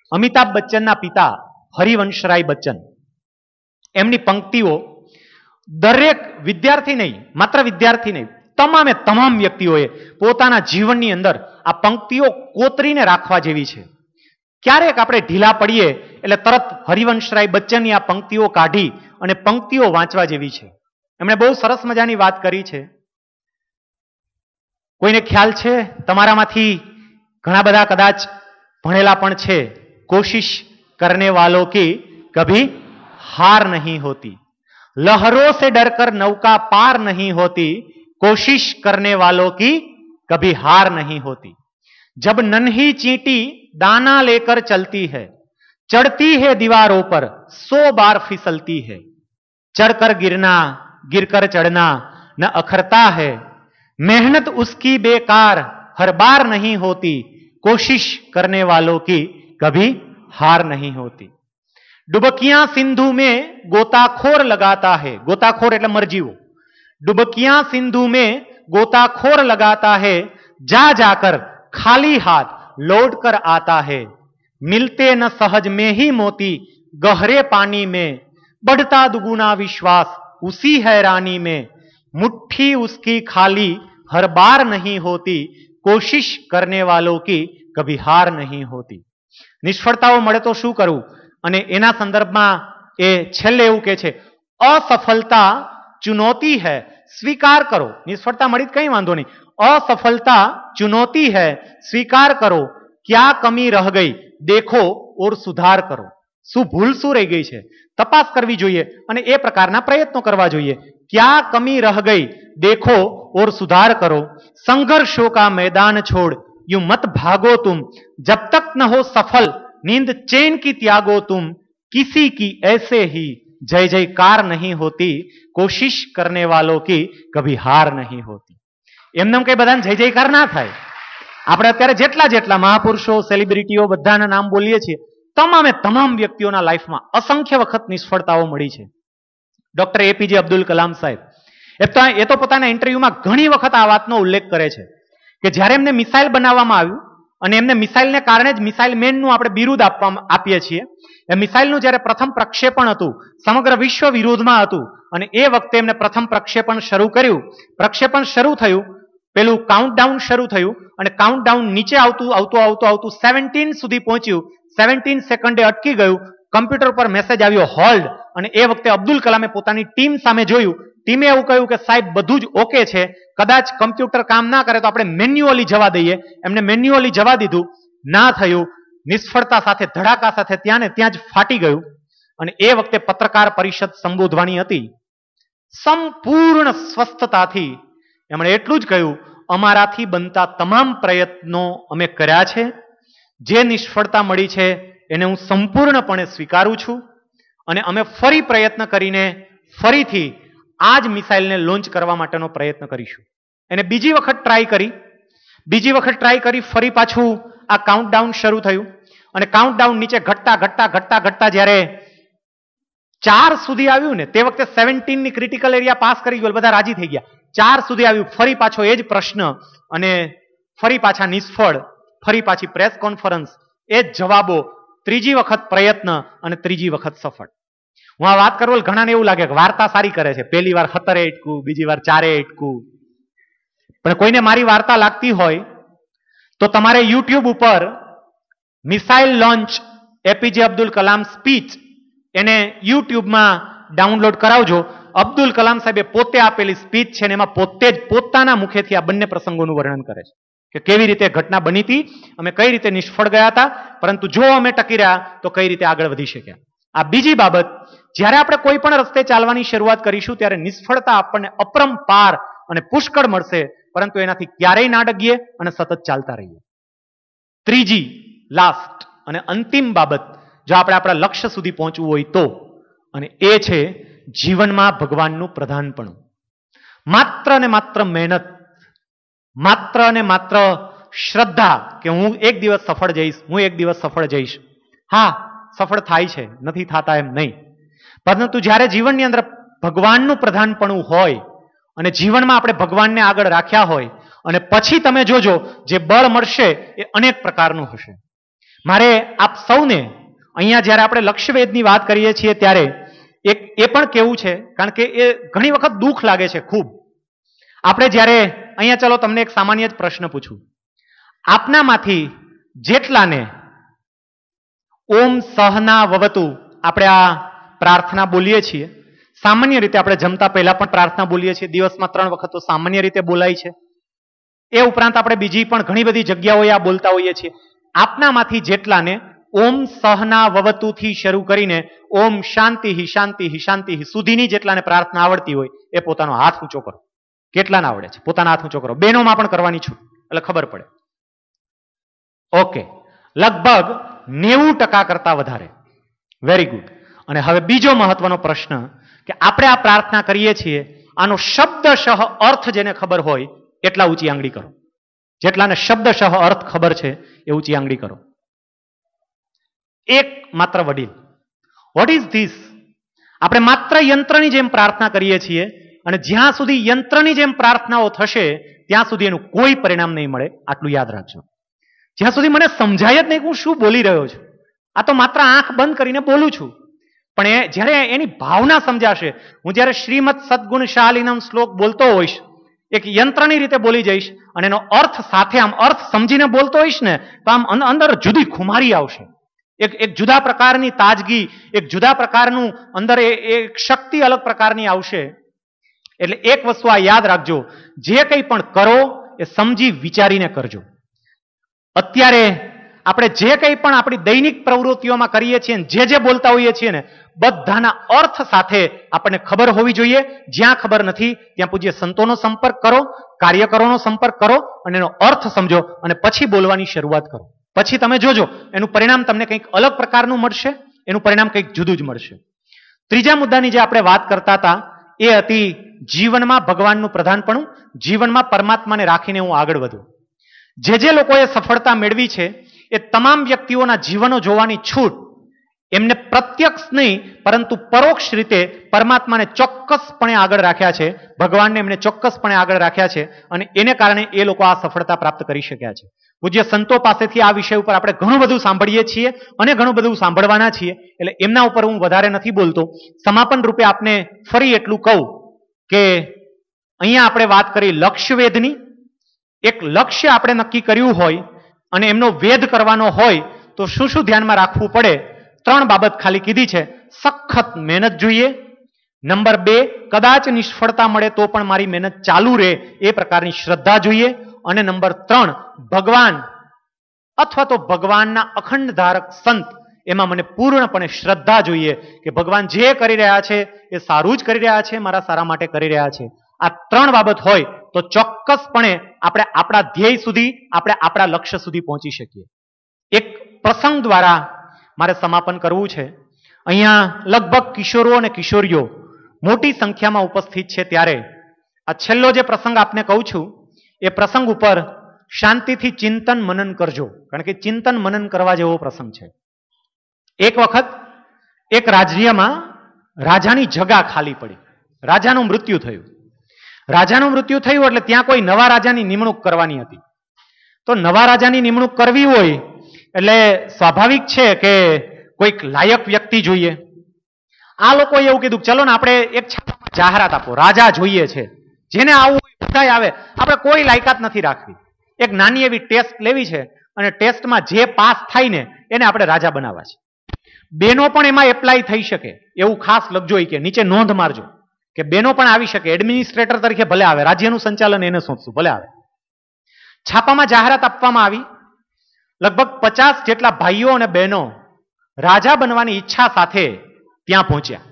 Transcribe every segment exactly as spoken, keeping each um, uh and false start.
અમિતાભ બચ્ચનના પિતા હરિવંશરાય બચ્ચન, એમની પંક્તિઓ દરેક વિદ્યાર્થી નહીં, માત્ર વિદ્યાર્થી નહીં, તમામે તમામ વ્યક્તિઓએ પોતાના જીવનની અંદર આ પંક્તિઓ કોતરીને રાખવા જેવી છે. ક્યારેક આપણે ઢીલા પડીએ એટલે તરત હરિવંશરાય બચ્ચનની આ પંક્તિઓ કાઢી અને પંક્તિઓ વાંચવા જેવી છે. એમણે બહુ સરસ મજાની વાત કરી છે. કોઈને ખ્યાલ છે? તમારામાંથી ઘણા બધા કદાચ ભણેલા પણ છે. કોશિશ કરને વાલો કી કભી हार नहीं होती, लहरों से डरकर नौका पार नहीं होती, कोशिश करने वालों की कभी हार नहीं होती. जब नन्ही चींटी दाना लेकर चलती है, चढ़ती है दीवारों पर सौ बार फिसलती है, चढ़कर गिरना गिरकर चढ़ना न अखरता है, मेहनत उसकी बेकार हर बार नहीं होती, कोशिश करने वालों की कभी हार नहीं होती. डुबकियां सिंधु में गोताखोर लगाता है, गोताखोर એટલે મરજીવો, डुबकियां सिंधु में गोताखोर लगाता है, जा जाकर खाली हाथ लौट कर आता है, मिलते न सहज में ही मोती गहरे पानी में, बढ़ता दुगुना विश्वास उसी हैरानी में, मुट्ठी उसकी खाली हर बार नहीं होती, कोशिश करने वालों की कभी हार नहीं होती. નિષ્ફળતાઓ મળે તો શું કરવું? અને એના સંદર્ભમાં એ છેલ્લે એવું કહે છે, અસફળતા ચુનૌતી હૈ, સ્વીકાર કરો. નિષ્ફળતા મળી કઈ વાંધો નહીં, असफलता चुनौती है, स्वीकार करो, क्या कमी रह गई देखो और सुधार करो. શું ભૂલ શું રહી ગઈ છે તપાસ કરવી જોઈએ અને એ પ્રકારના પ્રયત્નો કરવા જોઈએ. क्या कमी रह गई देखो और सुधार करो, संघर्षों का मैदान छोड़ यूं मत भागो तुम, जब तक न हो सफल नींद चैन की त्यागो तुम, किसी की ऐसे ही जय जयकार नहीं होती, कोशिश करने वालों की कभी हार नहीं होती. એમને કઈ બધાને જય જયકાર ના થાય. આપણે અત્યારે જેટલા જેટલા મહાપુરુષો સેલિબ્રિટીઓ બધાના નામ બોલીએ છીએ, તમામે તમામ વ્યક્તિઓના લાઈફમાં અસંખ્ય વખત નિષ્ફળતાઓ મળી છે. ડોક્ટર એપીજે અબ્દુલ કલામ સાહેબ એ તો એ તો પોતાના ઇન્ટરવ્યુમાં ઘણી વખત આ વાતનો ઉલ્લેખ કરે છે કે જ્યારે એમને મિસાઇલ બનાવવામાં આવ્યું અને એમને મિસાઇલને કારણે જ મિસાઇલ મેનનું આપણે બિરુદ આપવામાં આપીએ છીએ, એ મિસાઇલનું જ્યારે પ્રથમ પ્રક્ષેપણ હતું સમગ્ર વિશ્વ વિરોધમાં હતું અને એ વખતે એમને પ્રથમ પ્રક્ષેપણ શરૂ કર્યું. પ્રક્ષેપણ શરૂ થયું, પેલું કાઉન્ટડાઉન શરૂ થયું અને કાઉન્ટડાઉન નીચે આવતું આવતું આવતું આવતું સેવન્ટીન સુધી પહોંચ્યું. સેવન્ટીન સેકન્ડે અટકી ગયું. કમ્પ્યુટર પર મેસેજ આવ્યો હોલ્ડ, અને એ વખતે અબ્દુલ કલામે પોતાની ટીમ સામે જોયું. ટીમે એવું કહ્યું કે સાહેબ બધું જ ઓકે છે, કદાચ કમ્પ્યુટર કામ ના કરે તો આપણે મેન્યુઅલી જવા દઈએ. એમને મેન્યુઅલી જવા દીધું, ના થયું. નિષ્ફળતા સાથે ધડાકા સાથે ત્યાં ને ત્યાં જ ફાટી ગયું. અને એ વખતે પત્રકાર પરિષદ સંબોધવાની હતી. સંપૂર્ણ સ્વસ્થતાથી એમણે એટલું જ કહ્યું, અમારાથી બનતા તમામ પ્રયત્નો અમે કર્યા છે, જે નિષ્ફળતા મળી છે એને હું સંપૂર્ણપણે સ્વીકારું છું અને અમે ફરી પ્રયત્ન કરીને ફરીથી આ જ મિસાઇલને લોન્ચ કરવા માટેનો પ્રયત્ન કરીશું. એને બીજી વખત ટ્રાય કરી, બીજી વખત ટ્રાય કરી, ફરી પાછું આ કાઉન્ટડાઉન શરૂ થયું અને કાઉન્ટડાઉન નીચે ઘટતા ઘટતા ઘટતા ઘટતા જ્યારે ચાર સુધી આવ્યું ને તે વખતે સેવન્ટીન ની ક્રિટિકલ એરિયા પાસ કરી ગયો, બધા રાજી થઈ ગયા. ચાર સુધી આવ્યું, ફરી પાછો એ જ પ્રશ્ન અને ફરી પાછા નિષ્ફળ, ફરી પાછી પ્રેસ કોન્ફરન્સ, એ જ જવાબો, ત્રીજી વખત પ્રયત્ન અને ત્રીજી વખત સફળ. હું આ વાત કરું ઘણાને એવું લાગે કે વાર્તા સારી કરે છે, પહેલી વાર સત્તરે એટકું, બીજી વાર ચારે એટકું. પણ કોઈને મારી વાર્તા લાગતી હોય તો તમારે યુટ્યુબ ઉપર missile launch APJ Abdul Kalam speech એને યુટ્યુબમાં ડાઉનલોડ કરાવજો. અબ્દુલ કલામ સાહેબે પોતે આપેલી સ્પીચ છે ને એમાં પોતે જ પોતાના મુખેથી આ બંને પ્રસંગોનું વર્ણન કરે છે કે કેવી રીતે ઘટના બની હતી, અમે કઈ રીતે નિષ્ફળ ગયા હતા, પરંતુ જો અમે ટકી રહ્યા તો કઈ રીતે આગળ વધી શક્યા. આ બીજી બાબત, જ્યારે આપણે કોઈ પણ રસ્તે ચાલવાની શરૂઆત કરીશું ત્યારે નિષ્ફળતા આપણને અપરંપાર અને પુષ્કળ મળશે, પરંતુ એનાથી ક્યારેય ના ડગીએ અને સતત ચાલતા રહીએ. ત્રીજી લાસ્ટ અને અંતિમ બાબત, જો આપણે આપણા લક્ષ્ય સુધી પહોંચવું હોય તો, અને એ છે જીવનમાં ભગવાનનું પ્રધાનપણું. માત્ર ને માત્ર મહેનત, માત્ર ને માત્ર શ્રદ્ધા કે હું એક દિવસ સફળ જઈશ, હું એક દિવસ સફળ જઈશ. હા, સફળ થાય છે, નથી થતા એમ નહીં, પરંતુ જ્યારે જીવનની અંદર ભગવાનનું પ્રધાનપણું હોય અને જીવનમાં આપણે ભગવાનને આગળ રાખ્યા હોય અને પછી તમે જોજો જે બળ મળશે એ અનેક પ્રકારનું હશે. મારે આપ સૌને અહીંયા જ્યારે આપણે લક્ષ્યવેધની વાત કરીએ છીએ ત્યારે એક એ પણ કેવું છે, કારણ કે એ ઘણી વખત દુઃખ લાગે છે ખૂબ. આપણે જ્યારે અહીંયા ચલો તમને એક સામાન્ય જ પ્રશ્ન પૂછું, આપનામાંથી જેટલાને ઓમ સહના વવતુ આપણે આ પ્રાર્થના બોલીએ છીએ, સામાન્ય રીતે આપણે જમતા પહેલા પણ પ્રાર્થના બોલીએ છીએ, દિવસમાં ત્રણ વખત તો સામાન્ય રીતે બોલાય છે. એ ઉપરાંત આપણે બીજી પણ ઘણી બધી જગ્યાઓએ આ બોલતા હોઈએ છીએ. આપનામાંથી જેટલાને ઓમ સહના વવતુ થી શરૂ કરીને ઓમ શાંતિ શાંતિ શાંતિ સુધીની જેટલાને પ્રાર્થના આવડતી હોય એ પોતાનો હાથ ઊંચો કરો. કેટલાને આવડે છે? પોતાના હાથ ઊંચો કરો. બહેનોમાં પણ કરવાની છું એટલે ખબર પડે. ઓકે, લગભગ નેવું ટકા કરતા વધારે. Very good. અને હવે બીજો મહત્વનો પ્રશ્ન કે આપણે આ પ્રાર્થના કરીએ છીએ, આનો શબ્દશઃ અર્થ જેને ખબર હોય એટલા ઊંચી આંગળી કરો. જેટલાને શબ્દશઃ અર્થ ખબર છે એ ઊંચી આંગળી કરો. એક માત્ર વડીલ. What is this? આપણે માત્ર યંત્રની જેમ પ્રાર્થના કરીએ છીએ અને જ્યાં સુધી યંત્રની જેમ પ્રાર્થનાઓ થશે ત્યાં સુધી એનું કોઈ પરિણામ નહીં મળે. આટલું યાદ રાખજો. જ્યાં સુધી મને સમજાય જ નહીં હું શું બોલી રહ્યો છું, આ તો માત્ર આંખ બંધ કરીને બોલું છું, પણ એ જ્યારે એની ભાવના સમજાશે, હું જ્યારે શ્રીમદ સદગુણ શાલિનમ શ્લોક બોલતો હોઈશ, એક યંત્રની રીતે બોલી જઈશ અને એનો અર્થ સાથે આમ અર્થ સમજીને બોલતો હોઈશ ને તો આમ અંદર જુદી ખુમારી આવશે. એક એક જુદા પ્રકારની તાજગી, એક જુદા પ્રકારનું અંદર એક શક્તિ અલગ પ્રકારની આવશે. એટલે એક વસ્તુ આ યાદ રાખજો, જે કંઈ પણ કરો એ સમજી વિચારીને કરજો. અત્યારે આપણે જે કંઈ પણ આપણી દૈનિક પ્રવૃત્તિઓમાં કરીએ છીએ, જે જે બોલતા હોઈએ છીએ ને બધાના અર્થ સાથે આપણને ખબર હોવી જોઈએ. જ્યાં ખબર નથી ત્યાં પૂજ્ય સંતોનો સંપર્ક કરો, કાર્યકરોનો સંપર્ક કરો અને એનો અર્થ સમજો અને પછી બોલવાની શરૂઆત કરો. પછી તમે જોજો એનું પરિણામ તમને કંઈક અલગ પ્રકારનું મળશે, એનું પરિણામ કંઈક જુદું જ મળશે. ત્રીજા મુદ્દાની જે આપણે વાત કરતા હતા એ હતી જીવનમાં ભગવાનનું પ્રધાનપણું, જીવનમાં પરમાત્માને રાખીને હું આગળ વધું. જે જે લોકોએ સફળતા મેળવી છે એ તમામ વ્યક્તિઓના જીવનો જોવાની છૂટ એમને પ્રત્યક્ષ નહીં પરંતુ પરોક્ષ રીતે પરમાત્માને ચોક્કસપણે આગળ રાખ્યા છે, ભગવાનને એમને ચોક્કસપણે આગળ રાખ્યા છે અને એને કારણે એ લોકો આ સફળતા પ્રાપ્ત કરી શક્યા છે. પૂજ્ય સંતો પાસેથી આ વિષય ઉપર આપણે ઘણું બધું સાંભળીએ છીએ અને ઘણું બધું સાંભળવાના છીએ, એટલે એમના ઉપર હું વધારે નથી બોલતો. સમાપન રૂપે આપને ફરી એટલું કહું કે અહીંયા આપણે વાત કરી લક્ષ્યવેધની. એક લક્ષ્ય આપણે નક્કી કર્યું હોય અને એમનો વેધ કરવાનો હોય તો શું શું ધ્યાનમાં રાખવું પડે? ત્રણ બાબત ખાલી કીધી છે. સખત મહેનત જોઈએ. નંબર બે, કદાચ નિષ્ફળતા મળે તો પણ મારી મહેનત ચાલુ રહે એ પ્રકારની શ્રદ્ધા જોઈએ. અને નંબર ત્રણ, ભગવાન અથવા તો ભગવાનના અખંડ ધારક સંત એમાં મને પૂર્ણપણે શ્રદ્ધા જોઈએ કે ભગવાન જે કરી રહ્યા છે એ સારું જ કરી રહ્યા છે, મારા સારા માટે કરી રહ્યા છે. આ ત્રણ બાબત હોય તો ચોક્કસપણે આપણે આપણા ધ્યેય સુધી, આપણે આપણા લક્ષ્ય સુધી પહોંચી શકીએ. એક પ્રસંગ દ્વારા મારે સમાપન કરવું છે. અહીંયા લગભગ કિશોરો અને કિશોરીઓ મોટી સંખ્યામાં ઉપસ્થિત છે, ત્યારે આ છેલ્લો જે પ્રસંગ આપને કહું છું એ પ્રસંગ ઉપર શાંતિથી ચિંતન મનન કરજો, કારણ કે ચિંતન મનન કરવા જેવો પ્રસંગ છે. એક વખત એક રાજ્યમાં રાજાની જગા ખાલી પડી, રાજાનું મૃત્યુ થયું. રાજાનું મૃત્યુ થયું એટલે ત્યાં કોઈ નવા રાજાની નિમણૂક કરવાની હતી. તો નવા રાજાની નિમણૂક કરવી હોય એટલે સ્વાભાવિક છે કે કોઈક લાયક વ્યક્તિ જોઈએ. આ લોકોએ એવું કીધું ચલો ને આપણે એક છાપામાં જાહેરાત આપો, રાજા જોઈએ છે, જેને આવું હોય બધા આવે, આપણે કોઈ લાયકાત નથી રાખવી. એક નાની એવી ટેસ્ટ લેવી છે અને ટેસ્ટમાં જે પાસ થાય ને એને આપણે રાજા બનાવવા છે. બેનો પણ એમાં એપ્લાય થઈ શકે એવું ખાસ લખજો કે નીચે નોંધ મારજો કે બેનો પણ આવી શકે. એડમિનિસ્ટ્રેટર તરીકે ભલે આવે, રાજ્યનું સંચાલન એને સોંપશું ભલે આવે. છાપામાં જાહેરાત આપવામાં આવી. લગભગ પચાસ જેટલા ભાઈઓ અને બહેનો રાજા બનવાની ઈચ્છા સાથે ત્યાં પહોંચ્યા.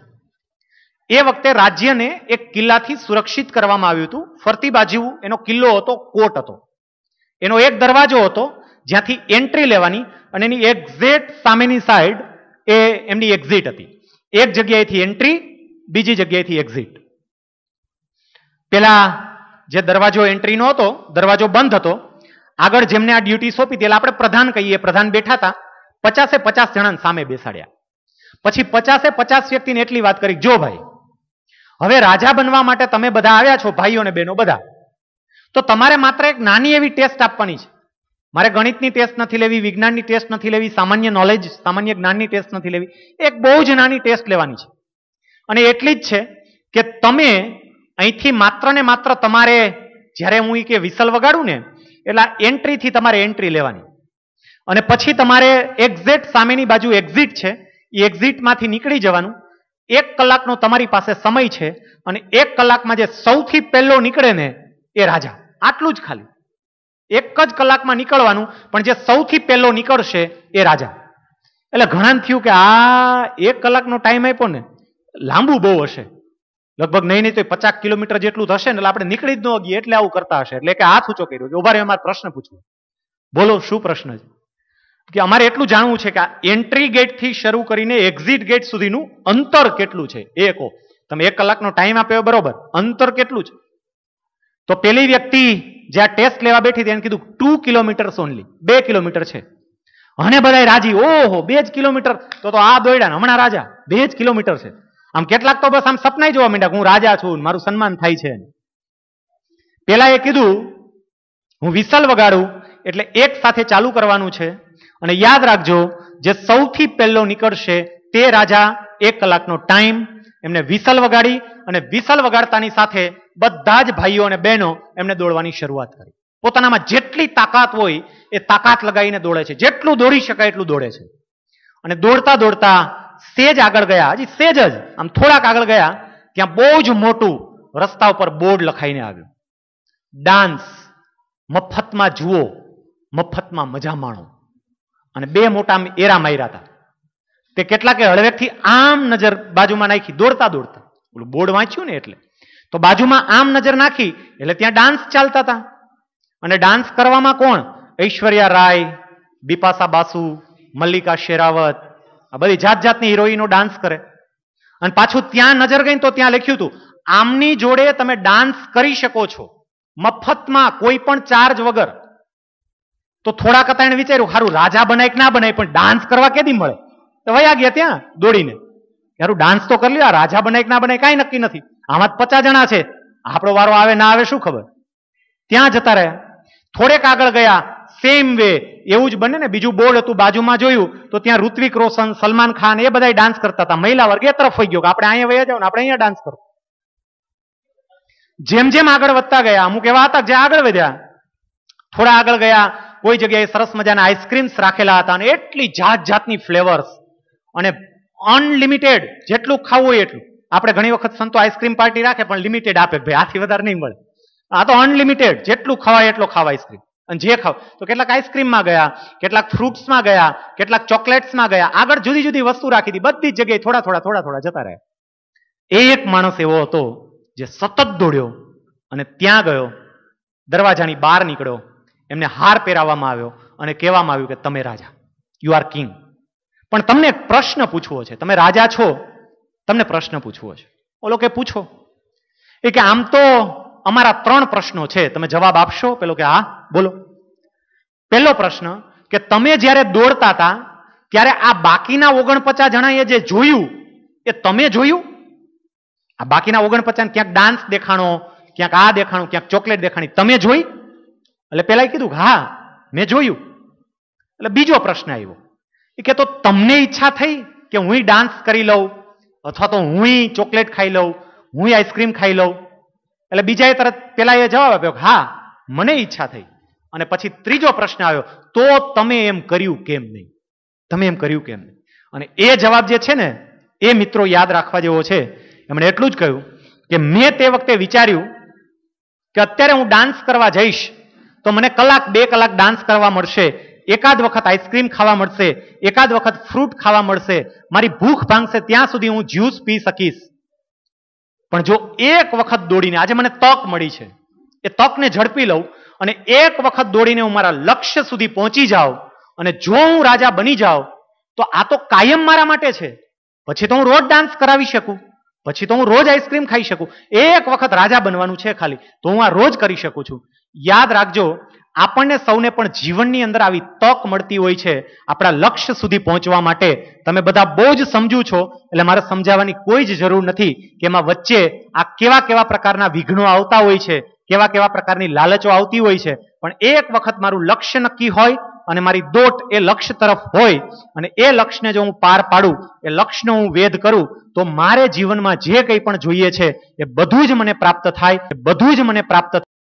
એ વખતે રાજ્યને એક કિલ્લાથી સુરક્ષિત કરવામાં આવ્યું હતું. ફરતી બાજુ એનો કિલ્લો હતો, કોટ હતો. એનો એક દરવાજો હતો જ્યાંથી એન્ટ્રી લેવાની અને એની એક્ઝેક્ટ સામેની સાઈડ એ એમની એક્ઝિટ હતી. એક જગ્યાએથી એન્ટ્રી, બીજી જગ્યાએથી એક્ઝિટ. પેલા જે દરવાજો એન્ટ્રીનો હતો, દરવાજો બંધ હતો. આગળ જેમને આ ડ્યુટી સોંપી તેલા આપણે પ્રધાન કહીએ, પ્રધાન બેઠા હતા. પચાસે પચાસ જણાને સામે બેસાડ્યા. પછી પચાસે પચાસ વ્યક્તિને એટલી વાત કરી, જો ભાઈ હવે રાજા બનવા માટે તમે બધા આવ્યા છો, ભાઈઓ અને બહેનો બધા, તો તમારે માત્ર એક નાની એવી ટેસ્ટ આપવાની છે. મારે ગણિતની ટેસ્ટ નથી લેવી, વિજ્ઞાનની ટેસ્ટ નથી લેવી, સામાન્ય નોલેજ સામાન્ય જ્ઞાનની ટેસ્ટ નથી લેવી, એક બહુ જ નાની ટેસ્ટ લેવાની છે. અને એટલી જ છે કે તમે અહીંથી માત્ર ને માત્ર તમારે જ્યારે હું કે વિસલ વગાડું ને એટલે એન્ટ્રીથી તમારે એન્ટ્રી લેવાની અને પછી તમારે એક્ઝેક્ટ સામેની બાજુ એક્ઝિટ છે એ એક્ઝિટમાંથી નીકળી જવાનું. એક કલાકનો તમારી પાસે સમય છે અને એક કલાકમાં જે સૌથી પહેલો નીકળે ને એ રાજા. આટલું જ ખાલી એક જ કલાકમાં નીકળવાનું, પણ જે સૌથી પહેલો નીકળશે એ રાજા. એટલે ઘણા થયું કે આ એક કલાકનો ટાઈમ આપ્યો ને લાંબુ બહુ હશે, લગભગ નહીં નહીં તો પચાસ કિલોમીટર જેટલું થશે ને એટલે આપણે નીકળી જ ન ગઈએ એટલે આવું કરતા હશે. એટલે કે હાથ ઊંચો કર્યો કે ઉભા રહે, અમારે પ્રશ્ન પૂછવો. બોલો શું પ્રશ્ન છે? કે અમારે એટલું જાણવું છે કે આ એન્ટ્રી ગેટ થી શરૂ કરીને એક્ઝિટ ગેટ સુધીનું અંતર કેટલું છે એ કહો. તમે એક કલાકનો ટાઈમ આપ્યો બરોબર, અંતર કેટલું છે? તો પેલી વ્યક્તિ જે આ ટેસ્ટ લેવા બેઠી હતી એને કીધું ટુ કિલોમીટર ઓનલી, બે કિલોમીટર છે. અને બધા રાજી, ઓહો બે જ કિલોમીટર, તો તો આ દોડ્યા હમણાં રાજા, બે જ કિલોમીટર છે. આમ કેટલાક તો બસ આમ સપનાય જોવા માંડ્યા હું રાજા છું, મારું સન્માન થાય છે. પેલા એ કીધું હું વિસલ વગાડું એટલે એક સાથે ચાલુ કરવાનું છે અને યાદ રાખજો જે સૌથી પહેલો નીકળશે તે રાજા. એક કલાકનો ટાઈમ. એમને વિસલ વગાડી અને વિસલ વગાડતાની સાથે બધા જ ભાઈઓ અને બહેનો એમને દોડવાની શરૂઆત કરી. પોતાનામાં જેટલી તાકાત હોય એ તાકાત લગાવીને દોડે છે, જેટલું દોડી શકાય એટલું દોડે છે. અને દોડતા દોડતા સેજ આગળ ગયા, હજી સેજ જ આમ થોડાક આગળ ગયા, ત્યાં બહુ જ મોટું રસ્તા ઉપર બોર્ડ લખાઈને આવ્યું, ડાન્સ મફતમાં જુઓ, મફતમાં મજા માણો. અને બે મોટા એરા માર્યા હતા. તે કેટલાકે હળવેકથી આમ નજર બાજુમાં નાખી દોડતા દોડતા, ઓલું બોર્ડ વાંચ્યું ને એટલે તો બાજુમાં આમ નજર નાખી એટલે ત્યાં ડાન્સ ચાલતા હતા. અને ડાન્સ કરવામાં કોણ? ઐશ્વર્યા રાય, બિપાશા બાસુ, મલ્લિકા શેરાવત, આ બધી જાત જાતની હિરોઈનો ડાન્સ કરે. અને પાછું ત્યાં નજર ગઈ તો ત્યાં લખ્યું હતું આમની જોડે તમે ડાન્સ કરી શકો છો મફતમાં, કોઈ પણ ચાર્જ વગર. તો થોડા કતા એને વિચાર્યું સારું રાજા બનાય કે ના બનાય, પણ ડાન્સ કરવા કેદી મળે? તો વયા ગયા ત્યાં દોડીને, યાર ડાન્સ તો કરી લ્યો, રાજા બનાય કે ના બનાય કાંઈ નક્કી નથી, આમાં પચાસ જણા છે, આપણો વારો આવે ના આવે શું ખબર. ત્યાં જતા રહ્યા. થોડેક આગળ ગયા, સેમ વે એવું જ બને ને, બીજું બોર્ડ હતું બાજુમાં જોયું તો ત્યાં ઋત્વિક રોશન, સલમાન ખાન એ બધા ડાન્સ કરતા હતા. મહિલા વર્ગ એ તરફ થઈ ગયો કે આપણે અહીંયા વયા જાવ ને આપણે અહીંયા ડાન્સ કરો. જેમ જેમ આગળ વધતા ગયા અમુક એવા હતા જે આગળ વધ્યા. થોડા આગળ ગયા, કોઈ જગ્યાએ સરસ મજાના આઈસ્ક્રીમ્સ રાખેલા હતા અને એટલી જાત જાતની ફ્લેવર્સ અને અનલિમિટેડ, જેટલું ખાવું હોય એટલું. આપણે ઘણી વખત સંતો આઈસ્ક્રીમ પાર્ટી રાખે પણ લિમિટેડ આપે, ભાઈ આથી વધારે નહીં મળે. આ તો અનલિમિટેડ, જેટલું ખવાય એટલો ખાવા આઈસ્ક્રીમ. અને જે ખાવ તો કેટલાક આઈસ્ક્રીમમાં ગયા, કેટલાક ફ્રૂટ્સમાં ગયા, કેટલાક ચોકલેટ્સમાં ગયા, આગળ જુદી જુદી વસ્તુ રાખી હતી. બધી જ જગ્યાએ થોડા થોડા થોડા થોડા જતા રહ્યા. એક માણસ એવો હતો જે સતત દોડ્યો અને ત્યાં ગયો, દરવાજાની બહાર નીકળ્યો, એમને હાર પહેરાવવામાં આવ્યો અને કહેવામાં આવ્યું કે તમે રાજા, યુ આર કિંગ. પણ તમને એક પ્રશ્ન પૂછવો છે, તમે રાજા છો, તમને પ્રશ્ન પૂછવો છે. ઓલો કે પૂછો. એ કે આમ તો અમારા ત્રણ પ્રશ્નો છે, તમે જવાબ આપશો? પેલો કે હા બોલો. પહેલો પ્રશ્ન કે તમે જ્યારે દોડતા હતા ત્યારે આ બાકીના ઓગણપચાસ જણાએ જે જોયું એ તમે જોયું? આ બાકીના ઓગણપચાસ ક્યાંક ડાન્સ દેખાણો, ક્યાંક આ દેખાણું, ક્યાંક ચોકલેટ દેખાણી, તમે જોઈ? એટલે પેલા કીધું હા મેં જોયું. એટલે બીજો પ્રશ્ન આવ્યો એ કે તો તમને ઈચ્છા થઈ કે હું ડાન્સ કરી લઉં અથવા તો હું ચોકલેટ ખાઈ લઉં, હું આઈસ્ક્રીમ ખાઈ લઉં? એટલે બીજાએ તરત પેલા એ જવાબ આપ્યો હા મને ઈચ્છા થઈ. અને પછી ત્રીજો પ્રશ્ન આવ્યો તો તમે એમ કર્યું કેમ નહીં? તમે એમ કર્યું કેમ નહીં? અને એ જવાબ જે છે ને એ મિત્રો યાદ રાખવા જેવો છે. એમણે એટલું જ કહ્યું કે મેં તે વખતે વિચાર્યું કે અત્યારે હું ડાન્સ કરવા જઈશ તો મને કલાક બે કલાક ડાન્સ કરવા મળશે, એકાદ વખત આઈસ્ક્રીમ ખાવા મળશે, એકાદ વખત ફ્રૂટ ખાવા મળશે, મારી ભૂખ ભાંગશે ત્યાં સુધી હું જ્યુસ પી શકીશ. પણ જો એક વખત દોડીને આજે મને તક મળી છે, એ તકને ઝડપી લઉં અને એક વખત દોડીને હું મારા લક્ષ્ય સુધી પહોંચી જાઉં અને જો હું રાજા બની જાઉં તો આ તો કાયમ મારા માટે છે. પછી તો હું રોજ ડાન્સ કરાવી શકું, પછી તો હું રોજ આઈસ્ક્રીમ ખાઈ શકું. એક વખત રાજા બનવાનું છે ખાલી, તો હું આ રોજ કરી શકું છું. યાદ રાખજો, આપણને સૌને પણ જીવનની અંદર આવી તક મળતી હોય છે આપણા લક્ષ્ય સુધી પહોંચવા માટે. તમે બધા બહુ જ સમજુ છો એટલે મારે સમજાવવાની કોઈ જ જરૂર નથી કે એમાં વચ્ચે આ કેવા કેવા પ્રકારના વિઘ્નો આવતા હોય છે, કેવા કેવા પ્રકારની લાલચો આવતી હોય છે. પણ એક વખત મારું લક્ષ્ય નક્કી હોય અને મારી દોટ એ લક્ષ્ય તરફ હોય અને એ લક્ષ્યને જો હું પાર પાડું, એ લક્ષ્યનો હું વેધ કરું, તો મારે જીવનમાં જે કંઈ પણ જોઈએ છે એ બધું જ મને પ્રાપ્ત થાય, એ બધું જ મને પ્રાપ્ત